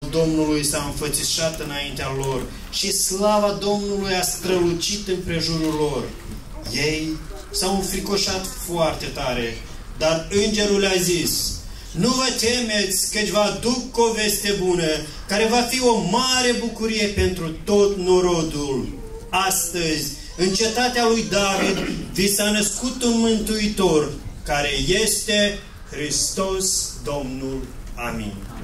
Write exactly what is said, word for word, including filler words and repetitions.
Domnului s-a înfățișat înaintea lor și slava Domnului a strălucit împrejurul lor. Ei s-au înfricoșat foarte tare, dar îngerul le-a zis: nu vă temeți, căci vă aduc o veste bună, care va fi o mare bucurie pentru tot norodul. Astăzi, în cetatea lui David, vi s-a născut un mântuitor, care este Hristos Domnul. Amin.